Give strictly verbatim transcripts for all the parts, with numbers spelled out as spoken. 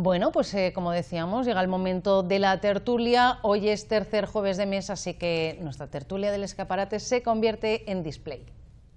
Bueno, pues eh, como decíamos, llega el momento de la tertulia. Hoy es tercer jueves de mes, así que nuestra tertulia del escaparate se convierte en display.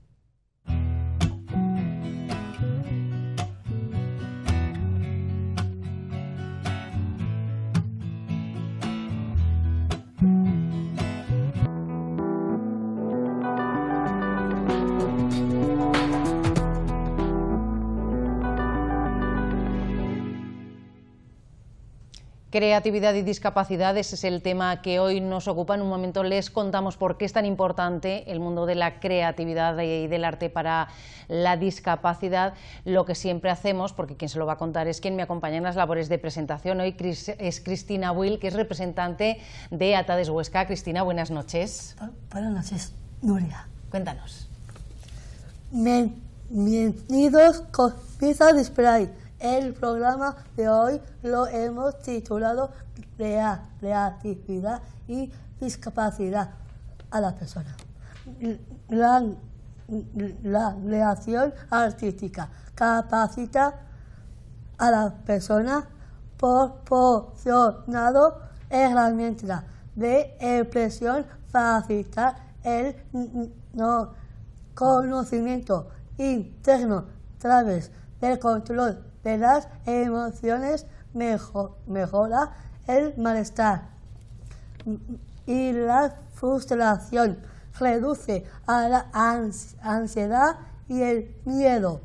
Creatividad y discapacidad, ese es el tema que hoy nos ocupa. En un momento les contamos por qué es tan importante el mundo de la creatividad y del arte para la discapacidad. Lo que siempre hacemos, porque quien se lo va a contar es quien me acompaña en las labores de presentación. Hoy es Cristina Will, que es representante de Atades Huesca. Cristina, buenas noches. Buenas noches, Nuria. Cuéntanos. Bienvenidos con Pizza Display. El programa de hoy lo hemos titulado Creatividad y discapacidad a la persona. La, la creación artística capacita a la persona proporcionando herramientas de expresión, facilitar el no, conocimiento interno a través del control de las emociones, mejor, mejora el malestar y la frustración, reduce a la ansiedad y el miedo.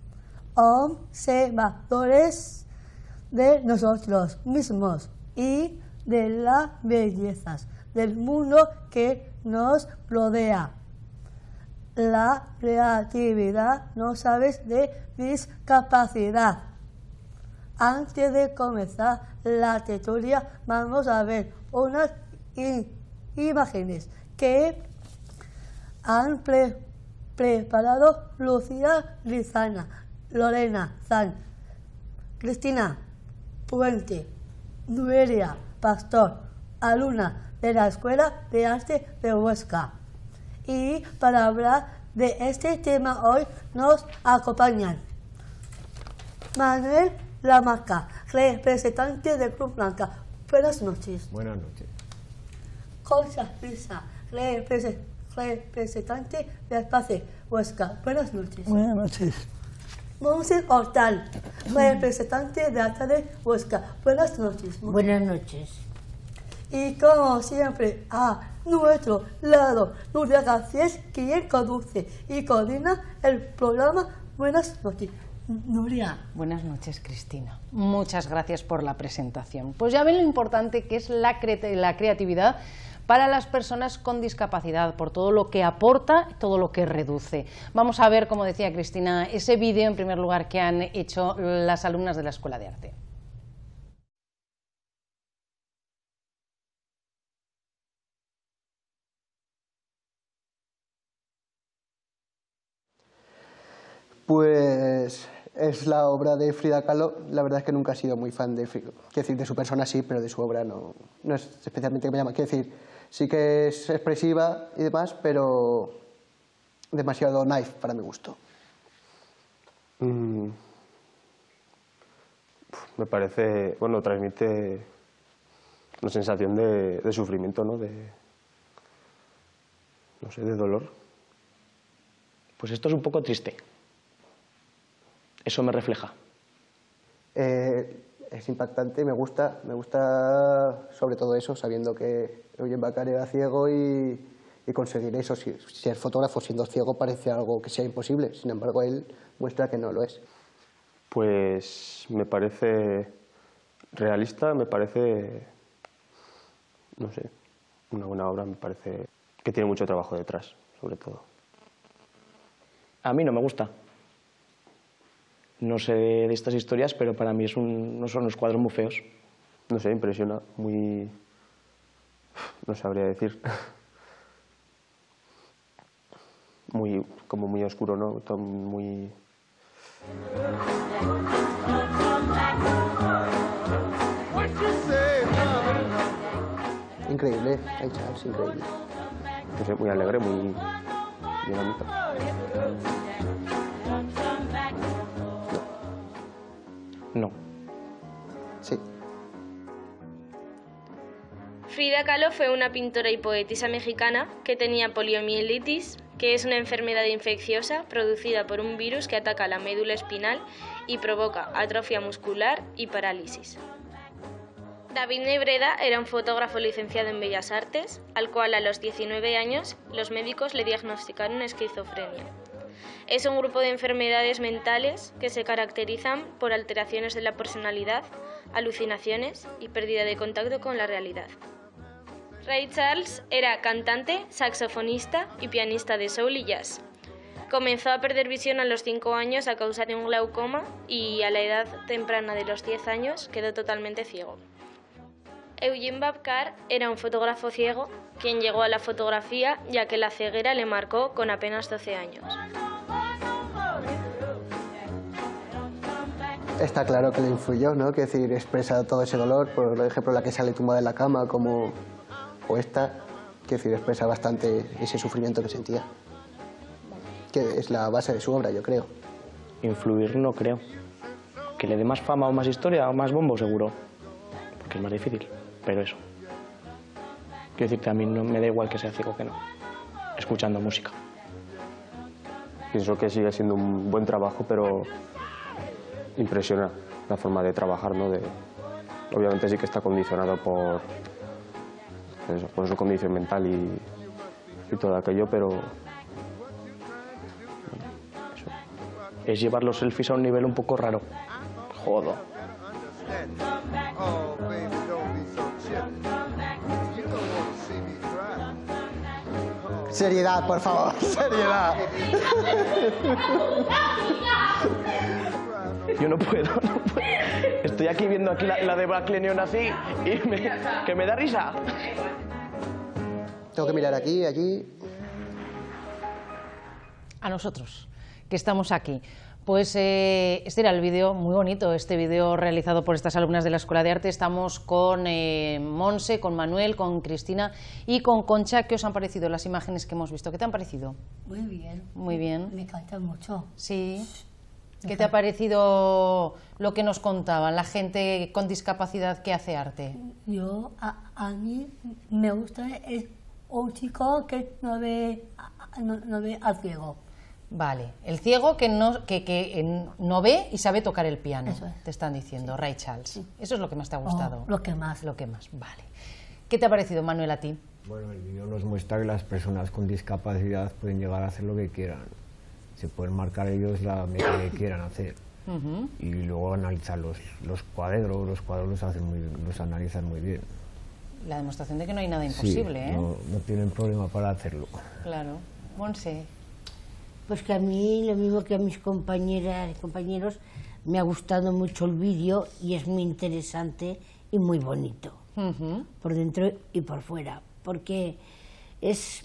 Observadores de nosotros mismos y de las bellezas del mundo que nos rodea. La creatividad no sabe de discapacidad. Antes de comenzar la tertulia, vamos a ver unas imágenes que han pre preparado Lucía Lizana, Lorena Zan, Cristina Puente, Nuria Pastor, alumna de la Escuela de Arte de Huesca. Y para hablar de este tema hoy nos acompañan Manuel Lamarca, representante del Club Blanca. Buenas noches. Buenas noches. Concha Pisa, representante de Espacio Huesca. Buenas noches. Buenas noches. Monse Hortal, representante de Atades Huesca. Buenas noches. Buenas noches. Y como siempre, a nuestro lado, Nuria García, quien conduce y coordina el programa. Buenas noches, Nuria. Buenas noches, Cristina. Muchas gracias por la presentación. Pues ya ven lo importante que es la, cre la creatividad para las personas con discapacidad, por todo lo que aporta, todo lo que reduce. Vamos a ver, como decía Cristina, ese vídeo en primer lugar que han hecho las alumnas de la Escuela de Arte. Pues es la obra de Frida Kahlo. La verdad es que nunca he sido muy fan de Frida. Quiero decir, de su persona sí, pero de su obra no, no es especialmente que me llama. Quiero decir, sí que es expresiva y demás, pero demasiado naif para mi gusto. Mm. Me parece, bueno, transmite una sensación de, de sufrimiento, ¿no? De, no sé, de dolor. Pues esto es un poco triste. Eso me refleja. Eh, es impactante, me gusta, me gusta sobre todo eso, sabiendo que Eugen Baccar era ciego y, y conseguir eso, si, ser fotógrafo siendo ciego parece algo que sea imposible, sin embargo él muestra que no lo es. Pues me parece realista, me parece, no sé, una buena obra, me parece que tiene mucho trabajo detrás, sobre todo. A mí no me gusta. No sé de estas historias, pero para mí es un, no son unos cuadros muy feos. No sé, impresiona, muy... no sabría decir. Muy, como muy oscuro, ¿no? Todo muy... Increíble, hay Charles, increíble. No sé, muy alegre, muy dinámica. No. Frida Kahlo fue una pintora y poetisa mexicana que tenía poliomielitis, que es una enfermedad infecciosa producida por un virus que ataca la médula espinal y provoca atrofia muscular y parálisis. David Nebreda era un fotógrafo licenciado en Bellas Artes, al cual a los diecinueve años los médicos le diagnosticaron esquizofrenia. Es un grupo de enfermedades mentales que se caracterizan por alteraciones de la personalidad, alucinaciones y pérdida de contacto con la realidad. Ray Charles era cantante, saxofonista y pianista de soul y jazz. Comenzó a perder visión a los cinco años a causa de un glaucoma y a la edad temprana de los diez años quedó totalmente ciego. Eugene Babcar era un fotógrafo ciego quien llegó a la fotografía ya que la ceguera le marcó con apenas doce años. Está claro que le influyó, ¿no? Que decir, expresa todo ese dolor, por ejemplo, la que sale tumbada en la cama, como o esta, que decir, expresa bastante ese sufrimiento que sentía. Que es la base de su obra, yo creo. Influir no creo. Que le dé más fama o más historia o más bombo, seguro. Porque es más difícil, pero eso. Quiero decir que a mí no me da igual que sea ciego que no. Escuchando música. Pienso que sigue siendo un buen trabajo, pero impresiona la forma de trabajar, ¿no? De, obviamente sí que está condicionado por, por, eso, por su condición mental y, y todo aquello, pero bueno, eso. Es llevar los selfies a un nivel un poco raro. Jodo. Seriedad, por favor, seriedad. Yo no puedo, no puedo. Estoy aquí viendo aquí la, la de Black Neonazi y me, que me da risa. Tengo que mirar aquí, allí. A nosotros, que estamos aquí. Pues eh, este era el vídeo, muy bonito, este vídeo realizado por estas alumnas de la Escuela de Arte. Estamos con eh, Monse, con Manuel, con Cristina y con Concha. ¿Qué os han parecido las imágenes que hemos visto? ¿Qué te han parecido? Muy bien. Muy bien. Me encanta mucho. Sí. ¿Qué te ha parecido lo que nos contaban, la gente con discapacidad que hace arte? Yo, a, a mí me gusta es un chico que no ve, no, no ve al ciego. Vale, el ciego que no, que, que eh, no ve y sabe tocar el piano, Eso es. te están diciendo, Sí. Ray Charles. Sí. Eso es lo que más te ha gustado. Oh, lo que más. Lo que más, vale. ¿Qué te ha parecido, Manuel, a ti? Bueno, el vídeo nos muestra que las personas con discapacidad pueden llegar a hacer lo que quieran. Se pueden marcar ellos la meta que quieran hacer. Uh-huh. Y luego analizar los, los cuadros, los cuadros los, hacen muy, los analizan muy bien. La demostración de que no hay nada imposible, sí, ¿eh? No, no tienen problema para hacerlo. Claro. Monse. Pues que a mí, lo mismo que a mis compañeras y compañeros, me ha gustado mucho el vídeo y es muy interesante y muy bonito, Uh-huh. por dentro y por fuera, porque es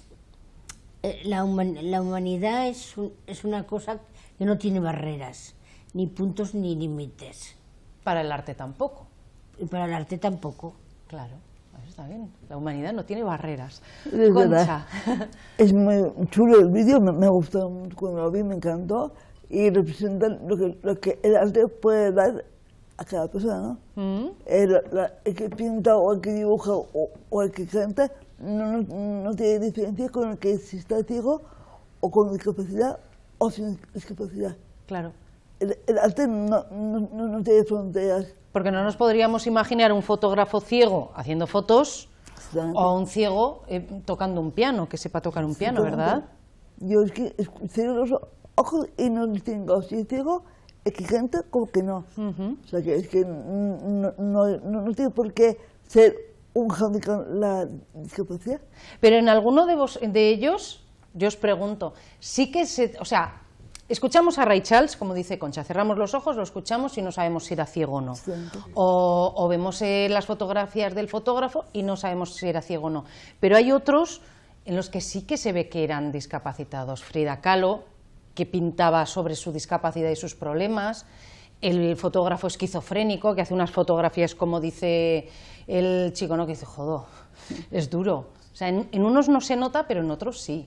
eh, la, human, la humanidad es, un, es una cosa que no tiene barreras, ni puntos ni límites. Para el arte tampoco. Y para el arte tampoco. Claro, eso está bien. La humanidad no tiene barreras. Es Concha. verdad. Es muy chulo el vídeo, me, me ha gustado mucho cuando lo vi, me encantó y representa lo que, lo que el arte puede dar a cada persona, ¿no? ¿Mm? El, la- el que pinta o el que dibuja o, o el que canta no, no, no tiene diferencia con el que si está ciego o con discapacidad o sin discapacidad. Claro. El, el arte no, no, no, no tiene fronteras. Porque no nos podríamos imaginar un fotógrafo ciego haciendo fotos Exactamente. o un ciego eh, tocando un piano, que sepa tocar un piano, ¿verdad? Yo es que es- cierro los ojos y no distingo si es ciego, el que canta como que no. Ujú. O sea que es que no, no, no, no tiene por qué ser un handicap la discapacidad. Pero en alguno de, vos, de ellos, yo os pregunto, sí que se... O sea, escuchamos a Ray Charles, como dice Concha, cerramos los ojos, lo escuchamos y no sabemos si era ciego o no. Exacto. O, o vemos eh, las fotografías del fotógrafo y no sabemos si era ciego o no. Pero hay otros en los que sí que se ve que eran discapacitados. Frida Kahlo, que pintaba sobre su discapacidad y sus problemas. El fotógrafo esquizofrénico, que hace unas fotografías, como dice el chico, ¿no? Que dice, jodo, es duro. O sea, en, en unos no se nota, pero en otros sí.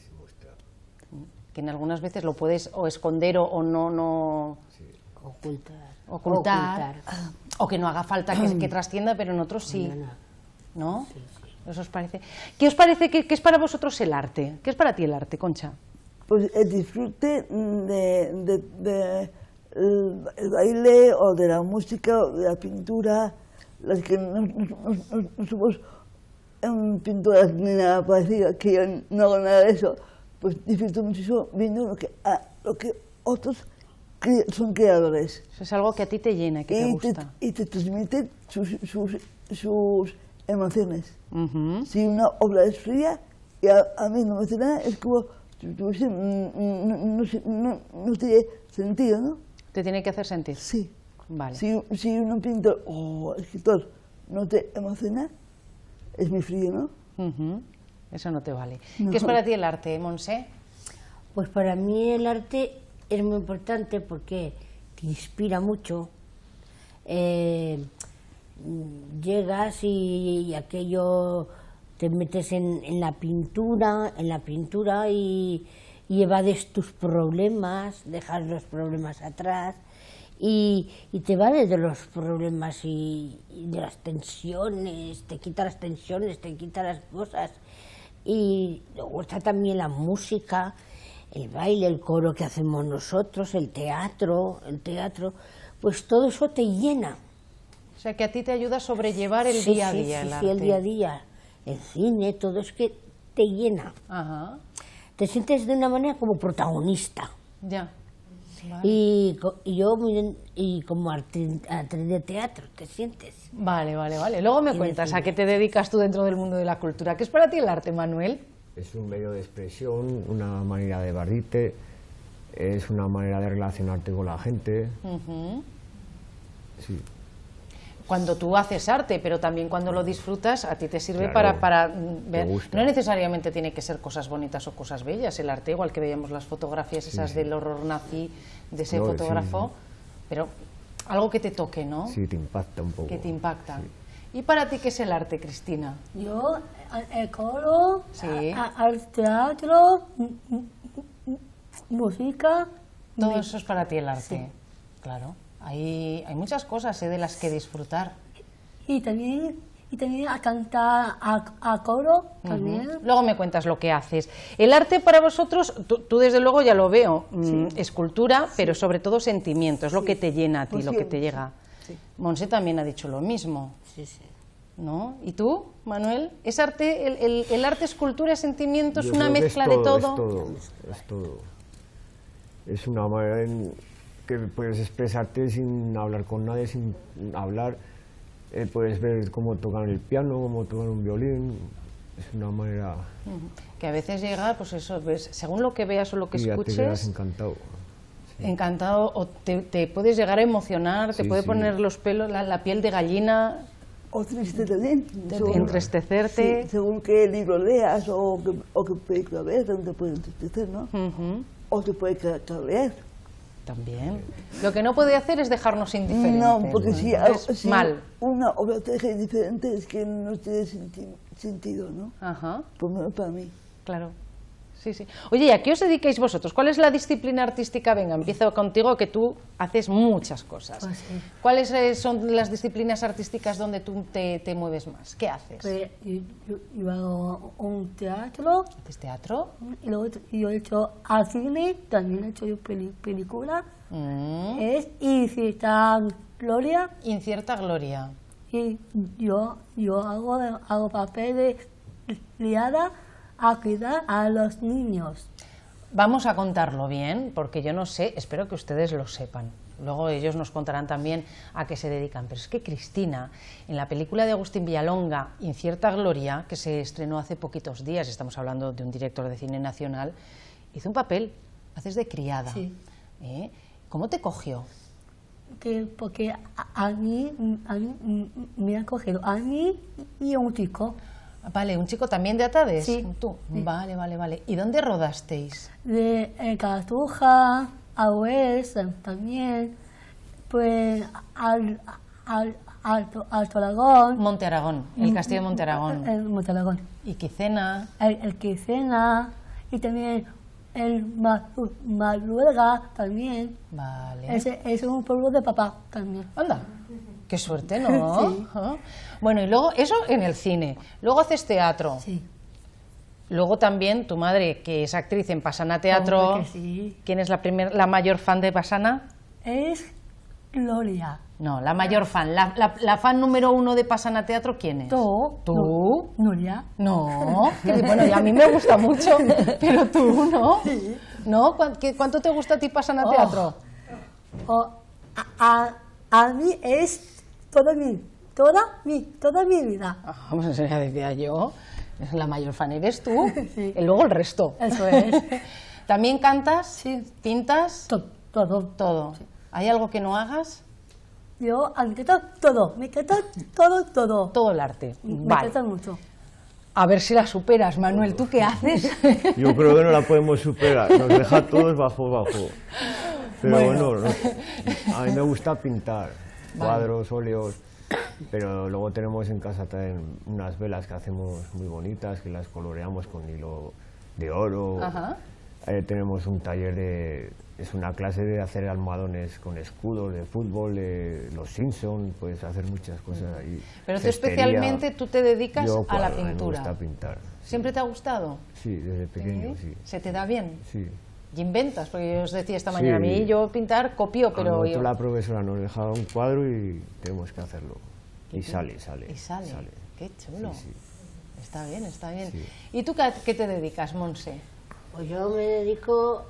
Que en algunas veces lo puedes o esconder o, o no, no Ocultar. ocultar, o que no haga falta que, que trascienda, pero en otros sí. No, no. ¿no? Sí, sí. ¿Eso os parece? ¿Qué os parece que, que es para vosotros el arte? ¿Qué es para ti el arte, Concha? Pues el disfrute de, de, de el, el baile o de la música o de la pintura, las que no, no, no, no somos en pinturas ni nada parecido, que yo no hago nada de eso, pues disfruto muchísimo viendo lo que, ah, lo que otros cre son creadores. Eso es algo que a ti te llena, que y te gusta. Te, y te transmiten sus, sus, sus emociones. Uh-huh. Si una obra es fría y a, a mí no me hace nada, es como, no, no, no, no tiene sentido, ¿no? ¿Te tiene que hacer sentir? Sí. Vale. Si, si un pintor o escritor no te emociona, es muy frío, ¿no? Uh-huh. Eso no te vale. No. ¿Qué es para ti el arte, Monse? Pues para mí el arte es muy importante porque te inspira mucho. Eh, llegas y, y aquello te metes en, en la pintura, en la pintura y, y evades tus problemas, dejas los problemas atrás y, y te vales de los problemas y, y de las tensiones, te quita las tensiones, te quita las cosas. Y luego está también la música, el baile, el coro que hacemos nosotros, el teatro, el teatro, pues todo eso te llena. O sea, que a ti te ayuda a sobrellevar el sí, día a sí, día, sí, el sí, arte. el día a día, el cine, todo es que te llena. Ajá. Te sientes de una manera como protagonista. Ya. Vale. Y, y yo, y como actriz de teatro, te sientes. Vale, vale, vale. Luego me cuentas a qué te dedicas tú dentro del mundo de la cultura. ¿Qué es para ti el arte, Manuel? Es un medio de expresión, una manera de evadirte, es una manera de relacionarte con la gente. Uh-huh. Sí. Cuando tú haces arte, pero también cuando lo disfrutas, a ti te sirve Claro, para, para ver. gusta. No necesariamente tiene que ser cosas bonitas o cosas bellas, el arte, igual que veíamos las fotografías esas Sí, sí. del horror nazi, de ese No, fotógrafo, sí, sí. pero algo que te toque, ¿no? Sí, te impacta un poco. Que te impacta. Sí. ¿Y para ti qué es el arte, Cristina? Yo, el coro, Sí. al teatro, música. Todo eso es para ti el arte. Sí. Claro. Hay, hay muchas cosas ¿eh? de las que disfrutar. Y también, y también a cantar a, a coro. También. Uh-huh. Luego me cuentas lo que haces. El arte para vosotros, tú, tú desde luego ya lo veo, Sí. escultura, sí. pero sobre todo sentimiento, es lo Sí. que te llena a ti, Pues lo sí, que te llega. sí. Monse también ha dicho lo mismo. Sí, sí. ¿No? ¿Y tú, Manuel? ¿Es arte, el, el, el arte es cultura, es sentimiento, es Yo una creo que mezcla es de todo, todo? Es todo, es todo. Es una manera en que puedes expresarte sin hablar con nadie, sin hablar. Eh, puedes ver cómo tocan el piano, cómo tocan un violín. Es una manera... Uh-huh. Que a veces llega, pues eso, ves, según lo que veas o lo que y ya escuches... te quedas encantado. Sí. Encantado, o te, te puedes llegar a emocionar, te Sí, puede sí. poner los pelos, la, la piel de gallina, O triste también. de según- entristecerte. Sí, según qué libro leas o qué, o qué película veas, también te puede entristecer, ¿no? Ujú. O te puede ca- cabrear. También. Lo que no puede hacer es dejarnos indiferentes. No, porque si, Entonces, si mal. una obra te deja indiferente es que no tiene senti- sentido, ¿no? Ajá, Por lo menos para mí. claro. Sí, sí. Oye, ¿y a qué os dedicáis vosotros? ¿Cuál es la disciplina artística? Venga, empiezo contigo, que tú haces muchas cosas. Pues sí. ¿Cuáles eh, son las disciplinas artísticas donde tú te, te mueves más? ¿Qué haces? Pues, yo, yo, yo hago un teatro, ¿Haces teatro? y luego t- yo he hecho al cine, también he hecho yo peli, película, Mm. es Incierta Gloria, Incierta gloria. y yo, yo hago, hago papel de liada a cuidar a los niños. Vamos a contarlo bien, porque yo no sé, espero que ustedes lo sepan. Luego ellos nos contarán también a qué se dedican. Pero es que Cristina, en la película de Agustín Villalonga, Incierta Gloria, que se estrenó hace poquitos días, estamos hablando de un director de cine nacional, hizo un papel, haces de criada. Sí. ¿Eh? ¿Cómo te cogió? Que, porque a, a mí, a mí mm, me han cogido a mí y a un chico Vale, ¿un chico también de Atades? Sí. ¿Tú? Sí. Vale, vale, vale. ¿Y dónde rodasteis? de eh, Cartuja, a Hues también, pues al, al, Alto, Alto Aragón. Monte Aragón, el castillo de Monte Aragón. El Monte Aragón. Y Quicena. El, el Quicena y también el Maruega también. Vale. Ese es un pueblo de papá también. Anda, qué suerte, ¿no? Sí. ¿Ah? Bueno, y luego eso en el cine. Luego haces teatro. Sí. Luego también tu madre, que es actriz en Pasana Teatro. Hombre, que sí. ¿Quién es la, primer, la mayor fan de Pasana? Es Gloria. No, la mayor fan. La, la, la fan número uno de Pasana Teatro, ¿quién es? Tú. ¿Tú? No, Nuria. No. Que, bueno, y a mí me gusta mucho, pero tú, ¿no? Sí. ¿No? ¿Cuánto, qué, ¿Cuánto te gusta a ti Pasana Teatro? Oh, oh, a, a, a mí es toda mi, toda mi, toda mi vida. Ah, pues eso ya decía yo. La mayor fan eres tú. Sí. Y luego el resto. Eso es. ¿También cantas? Sí. ¿Pintas? To- todo. Todo. ¿Hay algo que no hagas? Yo, a mí me encanta todo, me encanta todo, todo. Todo el arte. Me Vale. encanta mucho. A ver si la superas, Manuel. ¿Tú qué haces? Yo creo que no la podemos superar, nos deja a todos bajo, bajo. Pero Bueno. bueno, no, a mí me gusta pintar, cuadros, óleos, pero luego tenemos en casa también unas velas que hacemos muy bonitas, que las coloreamos con hilo de oro. Ajá. Eh, tenemos un taller de... es una clase de hacer almohadones con escudos de fútbol, de los Simpson, puedes hacer muchas cosas ahí. Pero tú cestería. especialmente tú te dedicas Yo, a la cuadro, a mí pintura. me gusta pintar. ¿Siempre te ha gustado? Sí, desde pequeño, sí. ¿Se te da bien? sí. ¿Y inventas? Porque yo os decía esta mañana, Sí. a mí yo pintar copio, A pero nosotros yo... la profesora nos dejaba un cuadro y tenemos que hacerlo. Y sale, sale. Y sale. Qué chulo. Sí, sí. Está bien, está bien. Sí. ¿Y tú qué, qué te dedicas, Monse? Pues yo me dedico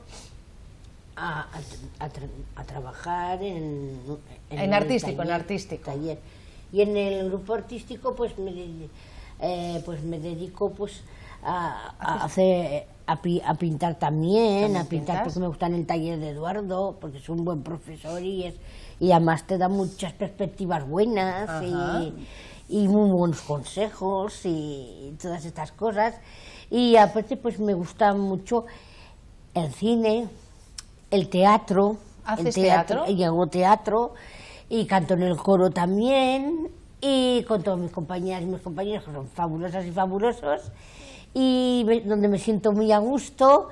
a, a, a tra- a trabajar en, En el artístico, en taller- artístico. taller. Y en el grupo artístico pues me, de- eh, pues me dedico pues a, a hacer a, pi- a pintar también, ¿También a pintar pintas? porque me gusta en el taller de Eduardo, porque es un buen profesor y es y además te da muchas perspectivas buenas Ajá. y, y muy buenos consejos y, y todas estas cosas. Y aparte pues me gusta mucho el cine, el teatro. ¿Haces el teatro? Y hago teatro y canto en el coro también y con todas mis compañeras y mis compañeros que son fabulosas y fabulosos y me- donde me siento muy a gusto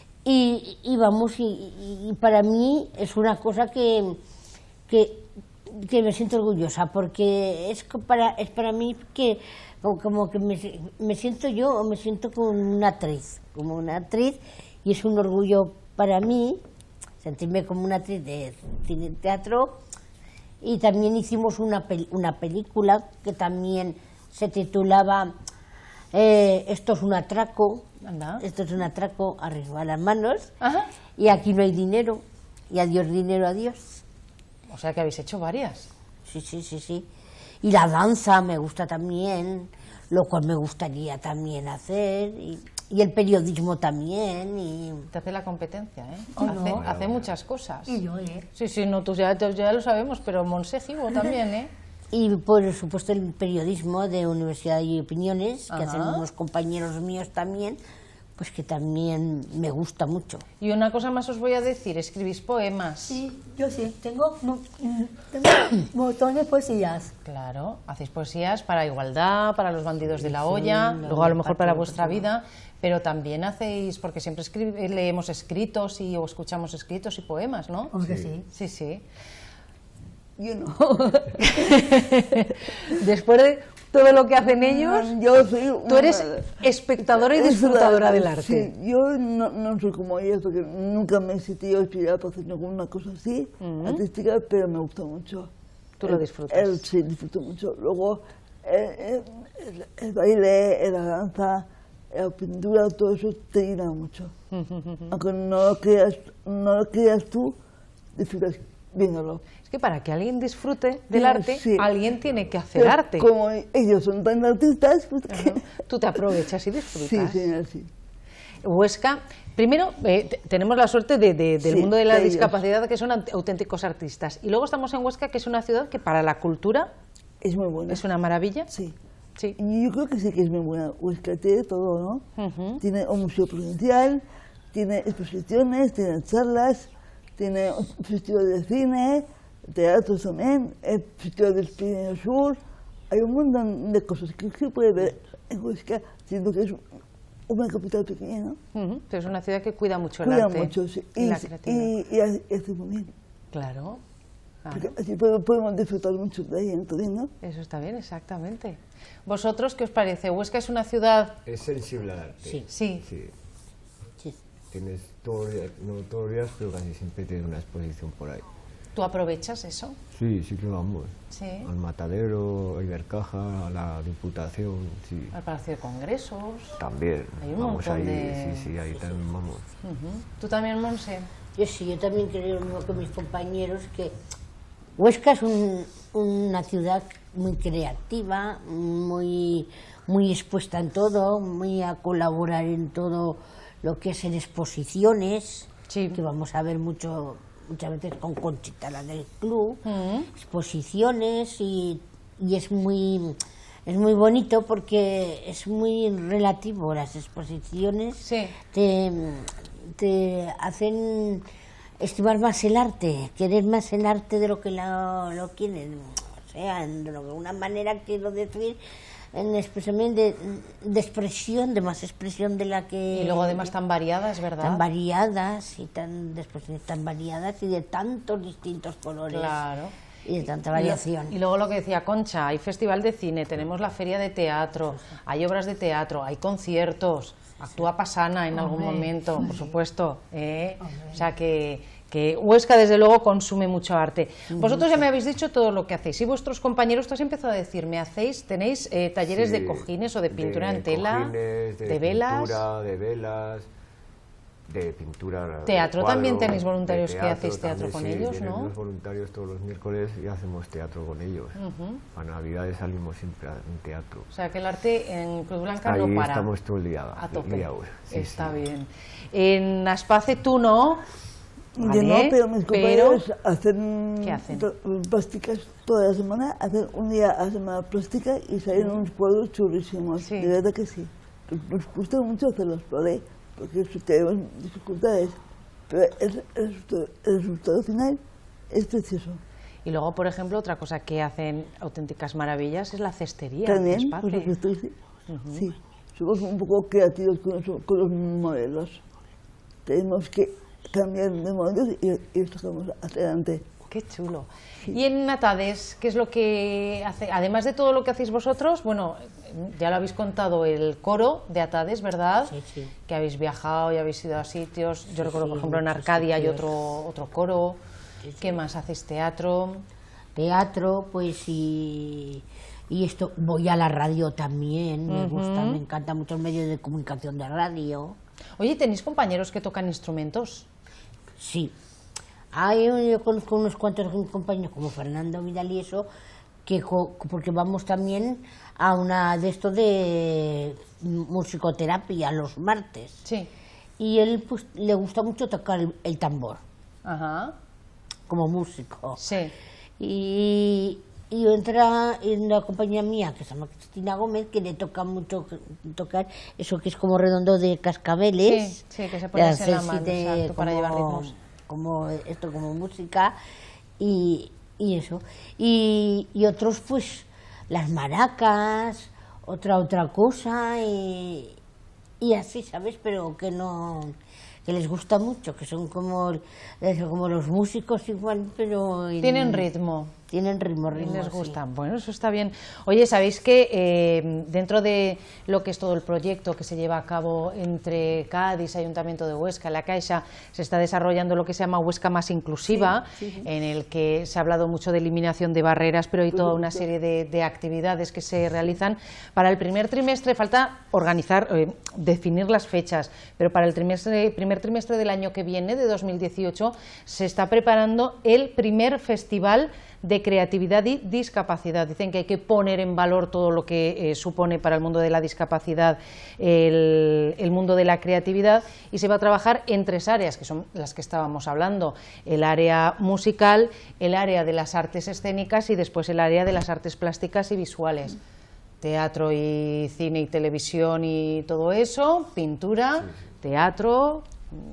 y, y vamos y, y- y para mí es una cosa que, que, que me siento orgullosa porque es co- para, es para mí que como, como que me, me siento yo, me siento como una actriz, como una actriz y es un orgullo para mí sentirme como una actriz de cine y teatro. Y también hicimos una, pel- una película que también se titulaba eh, Esto es un atraco, Anda. esto es un atraco, arriba las manos, Ajá. y aquí no hay dinero, y adiós dinero, adiós. O sea que habéis hecho varias. Sí, sí, sí, sí. Y la danza me gusta también, lo cual me gustaría también hacer, y, y el periodismo también, y... Te hace la competencia, ¿eh? Oh, hace, no. hace muchas cosas. Y yo, ¿eh? Sí, sí, no, tú ya, tú ya lo sabemos, pero Monse Gibo también, ¿eh? Y por supuesto el periodismo de Universidad y Opiniones, que Ajá. hacen unos compañeros míos también, pues que también me gusta mucho. Y una cosa más os voy a decir, escribís poemas. Sí, yo sí, tengo, mo- mm, tengo montones de poesías. Claro, hacéis poesías para igualdad, para los bandidos de la Sí, olla, la luego a lo mejor para para vuestra todo. vida, pero también hacéis, porque siempre escri- leemos escritos y o escuchamos escritos y poemas, ¿no? Aunque sí. Sí, sí. Yo no. Después de todo lo que hacen ellos, Yo soy tú eres una- espectadora y Es disfrutadora verdad, del arte. Sí, yo no, no soy como ellos porque nunca me he sentido inspirada para hacer ninguna cosa así, artística, pero me gusta mucho. Tú lo El- disfrutas. el- sí, disfruto mucho. Luego, eh, eh, el, el baile, la danza, la pintura, todo eso te llena mucho. Aunque no lo creas, no lo creas tú, disfrutas viéndolo. Es que para que alguien disfrute del Sí, arte, sí. alguien tiene que hacer Pero arte. Como ellos son tan artistas, pues que- Tú te aprovechas y sí, disfrutas. sí, sí. Huesca, primero eh, te- tenemos la suerte de- de- del Sí, mundo de la de ellos. discapacidad, que son aut- auténticos artistas. Y luego estamos en Huesca, que es una ciudad que para la cultura Es muy buena. es una maravilla. Sí. Sí. Y yo creo que sí que es muy buena. Huesca tiene todo, ¿no? Ujú. Tiene un museo provincial, tiene exposiciones, tiene charlas, tiene un festival de cine, teatro también, el festival del Pirineo Sur. Hay un montón de cosas que se puede ver en Huesca, siendo que es una capital pequeña, ¿no? Ujú. Es una ciudad que cuida mucho el Cuida arte mucho, sí. y Y, la creatividad. y, y hace hace muy bien. Claro. Porque así podemos disfrutar mucho de ahí, entonces, ¿no? Eso está bien, exactamente. ¿Vosotros qué os parece? ¿Huesca es una ciudad...? Es sensible al arte. Sí. Sí. Sí. Sí. Tienes todos los días, no todos los días, pero casi siempre tienes una exposición por ahí. ¿Tú aprovechas eso? Sí, sí que vamos. Sí. Al Matadero, a Ibercaja, a la Diputación, sí. Al Palacio de Congresos. También. Hay un vamos montón ahí, de... sí, sí, ahí también vamos. Uh-huh. ¿Tú también, Monse? Yo sí, yo también creo lo mismo que mis compañeros, que Huesca es un, una ciudad muy creativa, muy, muy expuesta en todo, muy a colaborar en todo lo que es en exposiciones, sí. que vamos a ver mucho, muchas veces con Conchita, la del club, uh-huh. exposiciones y, y es muy... Es muy bonito porque es muy relativo, las exposiciones sí. te, te hacen estimar más el arte, querer más el arte de lo que lo, lo quieren, o sea, de alguna manera quiero decir, en expresión de, de expresión, de más expresión de la que... Y luego además tan variadas, ¿verdad? Tan variadas, y tan, de expresiones tan variadas y de tantos distintos colores. Claro. Y de tanta variación. Y, y luego lo que decía Concha, hay festival de cine, tenemos la feria de teatro, hay obras de teatro, hay conciertos, actúa Pasana en algún momento, por supuesto. ¿eh? O sea que, que Huesca desde luego consume mucho arte. Vosotros ya me habéis dicho todo lo que hacéis y vuestros compañeros, tú has empezado a decirme, hacéis, tenéis eh, talleres sí, de cojines o de pintura de en tela, cojines, de, de velas. Pintura, de velas. De pintura. Teatro de cuadro, también tenéis voluntarios teatro, que hacéis teatro también, con sí, ellos, ¿no? Tenemos voluntarios todos los miércoles y hacemos teatro con ellos. Uh-huh. A Navidades salimos siempre a un teatro. O sea que el arte en Cruz Blanca Ahí no para. estamos todo el día. A tope. Día sí, Está sí. bien. En Aspace tú no. Yo no, pero mis compañeros pero... hacen, ¿Qué hacen? plásticas toda la semana, hacen un día a la semana plástica y salen unos cuadros chulísimos, sí. de verdad que sí. Nos gusta mucho hacerlos por ahí, porque tenemos dificultades, pero el, el, resultado, el resultado final es precioso. Y luego, por ejemplo, otra cosa que hacen auténticas maravillas es la cestería. También, por supuesto, sí. Uh-huh. Sí, somos un poco creativos con, eso, con los modelos. Tenemos que cambiar de modelos y, y los sacamos adelante. Qué chulo. Sí. Y en Atades, ¿qué es lo que hace? Además de todo lo que hacéis vosotros, bueno, ya lo habéis contado, el coro de Atades, ¿verdad? Sí, sí. Que habéis viajado y habéis ido a sitios. Yo sí, recuerdo, por ejemplo, en Arcadia hay otro, otro coro. Sí, sí. ¿Qué más? ¿Hacéis teatro? Teatro, pues y, y esto, voy a la radio también, me uh-huh. gusta, me encanta mucho el medio de comunicación de radio. Oye, ¿tenéis compañeros que tocan instrumentos? Sí. Hay, yo conozco unos cuantos compañeros como Fernando Vidal y eso, que porque vamos también a una de esto de musicoterapia los martes. Sí. Y él pues le gusta mucho tocar el, el tambor. Ajá. Como músico. Sí. Y, y entra en la compañía mía, que se llama Cristina Gómez, que le toca mucho tocar eso que es como redondo de cascabeles. Sí, sí, que se pone en la mano, de, exacto, para como, llevar ritmos. Como esto, como música, y, y eso. Y, y otros, pues, las maracas, otra otra cosa, y, y así, ¿sabes? Pero que no... que les gusta mucho, que son como, como los músicos igual, pero... En, tienen ritmo. Tienen ritmo, ritmo, les gusta. Sí. Bueno, eso está bien. Oye, ¿sabéis que eh, dentro de lo que es todo el proyecto que se lleva a cabo entre Cádiz, Ayuntamiento de Huesca, La Caixa, se está desarrollando lo que se llama Huesca Más Inclusiva, sí, sí, sí. en el que se ha hablado mucho de eliminación de barreras, pero hay toda una serie de, de actividades que se realizan. Para el primer trimestre falta organizar, eh, definir las fechas, pero para el trimestre, primer trimestre del año que viene, de dos mil dieciocho, se está preparando el primer festival de creatividad y discapacidad. Dicen que hay que poner en valor todo lo que eh, supone para el mundo de la discapacidad el, el mundo de la creatividad, y se va a trabajar en tres áreas, que son las que estábamos hablando: el área musical, el área de las artes escénicas y después el área de las artes plásticas y visuales. Teatro y cine y televisión y todo eso, pintura, teatro,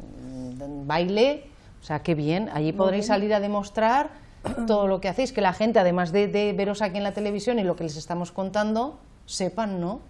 baile, o sea, qué bien. Allí podréis salir a demostrar todo lo que hacéis, que la gente, además de, de veros aquí en la televisión y lo que les estamos contando, sepan, ¿no? Claro.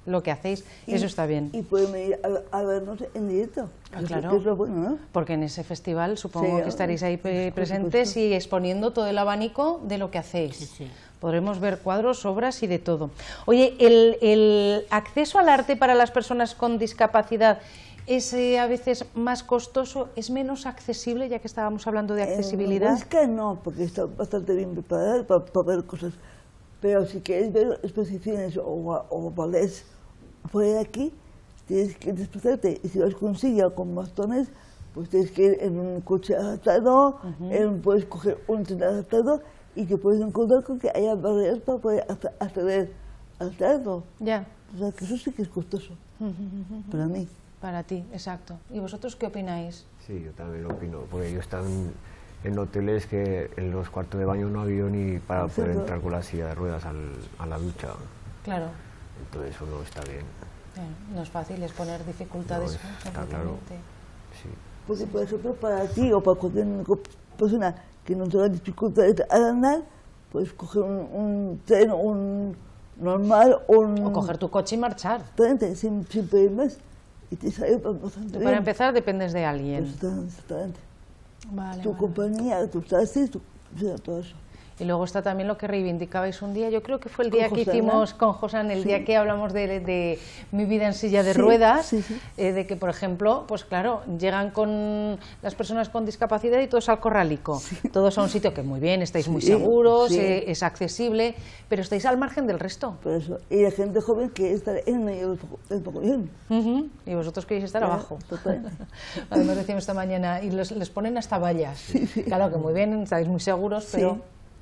lo que hacéis, y, eso está bien. Y pueden ir a, a vernos en directo, ah, que, claro, que es lo bueno, ¿no? Porque en ese festival supongo sí, que estaréis ahí presentes y exponiendo todo el abanico de lo que hacéis. Sí, sí. Podremos ver cuadros, obras y de todo. Oye, el, el acceso al arte para las personas con discapacidad es eh, a veces más costoso, es menos accesible, ya que estábamos hablando de accesibilidad. En Huesca no, porque está bastante bien preparada para, para ver cosas. Pero si quieres ver exposiciones o, o ballets fuera de aquí, tienes que desplazarte. Y si vas con silla o con bastones, pues tienes que ir en un coche adaptado, uh-huh. en, puedes coger un tren adaptado y te puedes encontrar con que haya barreras para poder acceder al teatro. Ya. O sea, que eso sí que es costoso, uh-huh. para mí. Para ti, exacto. ¿Y vosotros qué opináis? Sí, yo también lo opino, porque yo he estado en, en hoteles que en los cuartos de baño no ha habido ni para poder entrar con la silla de ruedas al, a la ducha. Claro. Entonces eso no está bien. Bueno, no es fácil, es poner dificultades. No, es, está claro. Sí. Porque, por ejemplo, para ti o para cualquier persona que no tenga dificultades al andar, puedes coger un, un tren, un normal, un... O coger tu coche y marchar. Sin, sin pedir más. Y te sale bastante bien. Para empezar, dependes de alguien. Exactamente. Vale, tu vale. compañía, tus taxis, tu, todo eso. Y luego está también lo que reivindicabais un día, yo creo que fue el día que hicimos con Josan, el sí. día que hablamos de, de mi vida en silla de sí, ruedas, sí, sí. Eh, de que, por ejemplo, pues claro, llegan con las personas con discapacidad y todos al corralico, sí. todos a un sitio que muy bien, estáis sí, muy seguros, sí. eh, es accesible, pero estáis al margen del resto. Por eso, y la gente joven quiere estar en medio del pabellón. Uh-huh. Y vosotros queréis estar claro, abajo. Además decíamos esta mañana, y les, les ponen hasta vallas. Sí, sí. Claro que muy bien, estáis muy seguros, pero... Sí.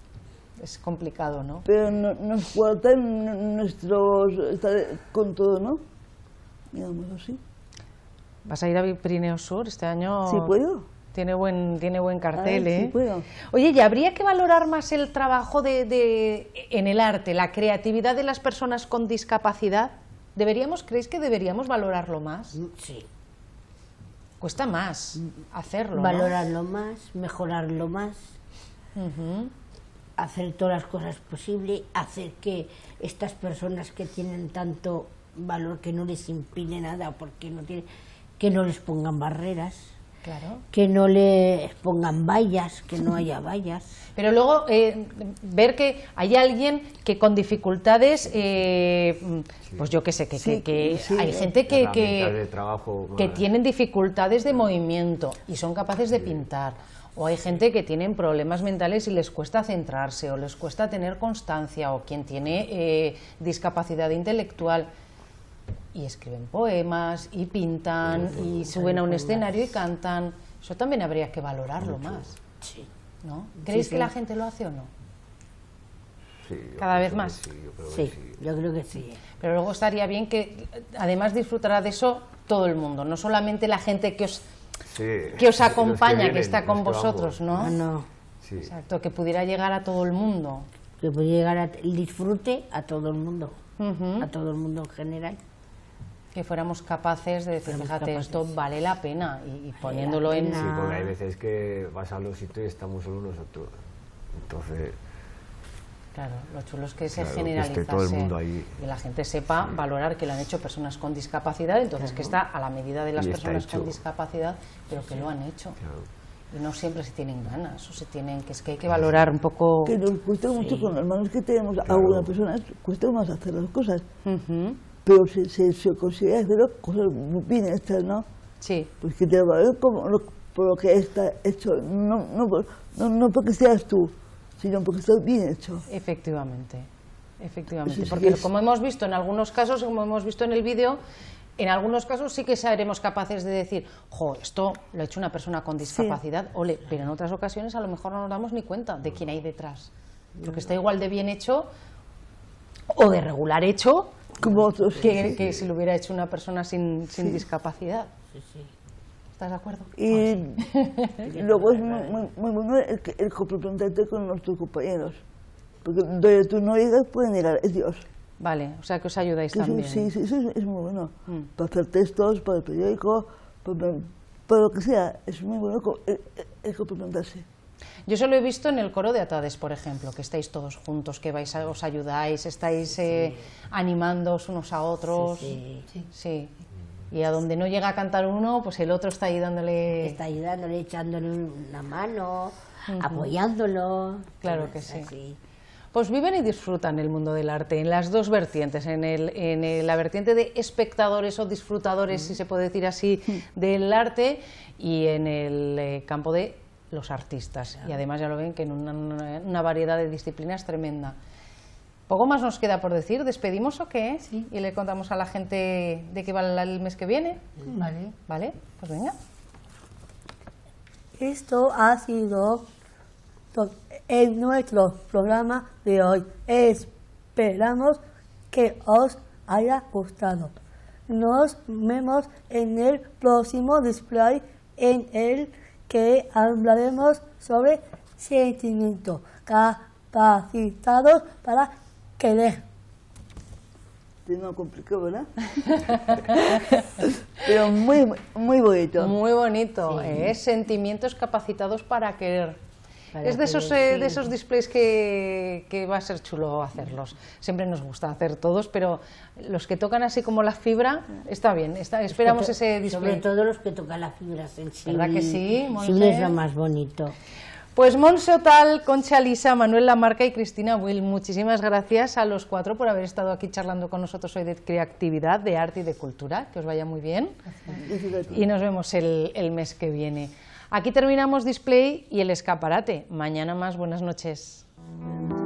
Es complicado, ¿no? Pero no, nos faltan nuestros... estar con todo, ¿no? Digamos así. ¿Vas a ir a Pirineo Sur este año? Sí, puedo. Tiene buen, tiene buen cartel, Ay, ¿eh? Sí, puedo. Oye, ¿y habría que valorar más el trabajo de, de, en el arte, la creatividad de las personas con discapacidad? ¿Deberíamos, creéis que deberíamos valorarlo más? Sí. Cuesta más hacerlo, Valorarlo ¿no? más, mejorarlo más. Uh-huh. Hacer todas las cosas posibles, hacer que estas personas que tienen tanto valor, que no les impide nada, porque no tiene, que no les pongan barreras, claro. que no les pongan vallas, que no haya vallas. Pero luego eh, ver que hay alguien que con dificultades, eh, sí. pues yo qué sé, que, sí, que, que sí, hay gente que, que, trabajo, que tienen dificultades de movimiento y son capaces de sí. pintar. O hay gente que tienen problemas mentales y les cuesta centrarse, o les cuesta tener constancia, o quien tiene eh, discapacidad intelectual y escriben poemas y pintan y suben a un escenario y cantan. Eso también habría que valorarlo más. Sí. ¿No? ¿Creéis sí, sí. que la gente lo hace o no? Sí, cada vez más. Sí, yo creo, sí, que sí. yo creo que sí. Pero luego estaría bien que además disfrutará de eso todo el mundo, no solamente la gente que os Sí, que os acompaña, que, que, vienen, está con que vosotros, ¿no? Ah, no. Sí. Exacto, que pudiera llegar a todo el mundo. Que pudiera llegar a, el disfrute a todo el mundo, uh-huh. a todo el mundo en general. Que fuéramos capaces de decir, fuéramos fíjate, capaces. Esto vale la pena, y, y poniéndolo en... Sí, porque hay veces que vas a los sitios y estamos solo nosotros. Entonces... Claro, lo chulo es que se claro, generalizase que todo el mundo ahí. Y la gente sepa sí. valorar que lo han hecho personas con discapacidad, entonces claro. que está a la medida de las y personas con discapacidad, pero que sí. lo han hecho. Claro. Y no siempre se tienen ganas, o se tienen, que es que hay que valorar un poco... Que nos cuesta sí. mucho con las manos que tenemos claro. a una persona, cuesta más hacer las cosas. Uh-huh. Pero se, se, se consigue hacer las cosas bien hechas, ¿no? Sí. Pues que te valoren como lo, por lo que está hecho, no, no, no, no porque seas tú, sino porque está bien hecho. Efectivamente, efectivamente, Sí, sí, porque es... como hemos visto en algunos casos, como hemos visto en el vídeo, en algunos casos sí que seremos capaces de decir, jo, esto lo ha hecho una persona con discapacidad, sí. ole, pero en otras ocasiones a lo mejor no nos damos ni cuenta de quién hay detrás, porque está igual de bien hecho o de regular hecho como otros, que, sí, que sí. si lo hubiera hecho una persona sin, sin sí. discapacidad. Sí, sí. ¿Estás de acuerdo? Y sí. luego es muy, muy, muy bueno el, el complementarte con nuestros compañeros, porque donde tú no llegas pueden llegar, es Dios. Vale, o sea que os ayudáis que también. Sí, sí, eso es, es muy bueno. Mm. Para hacer textos, para el periódico, para, para lo que sea, es muy bueno el, el complementarse. Yo eso lo he visto en el coro de Atades, por ejemplo, que estáis todos juntos, que vais a, os ayudáis, estáis eh, animándoos unos a otros. Sí, sí. Sí. Y a donde no llega a cantar uno, pues el otro está ahí dándole... Está ayudándole, echándole una mano, uh-huh. apoyándolo. Claro que sí. Así. Pues viven y disfrutan el mundo del arte en las dos vertientes, en, el, en el, la vertiente de espectadores o disfrutadores, uh-huh. si se puede decir así, uh-huh. del arte, y en el eh, campo de los artistas. Claro. Y además ya lo ven que en una, una variedad de disciplinas tremenda. Poco más nos queda por decir. ¿Despedimos o qué? Sí. Y le contamos a la gente de qué va el mes que viene. Vale. Vale, pues venga. Esto ha sido en nuestro programa de hoy. Esperamos que os haya gustado. Nos vemos en el próximo display en el que hablaremos sobre sentimientos capacitados para querer. No complicado, ¿verdad? Pero muy, muy bonito. Muy bonito, sí. ¿eh? Sentimientos capacitados para querer. Para es de esos, eh, de esos displays que, que va a ser chulo hacerlos. Siempre nos gusta hacer todos, pero los que tocan así como la fibra, está bien. Está, esperamos to, ese display. Sobre todo los que tocan la fibra sensible. ¿Verdad que sí, Monse? Sí, es lo más bonito. Pues Monse Otal, Concha Lisa, Manuel Lamarca y Cristina Will, muchísimas gracias a los cuatro por haber estado aquí charlando con nosotros hoy de creatividad, de arte y de cultura. Que os vaya muy bien. Gracias. Y nos vemos el, el mes que viene. Aquí terminamos Display y el escaparate. Mañana más, buenas noches.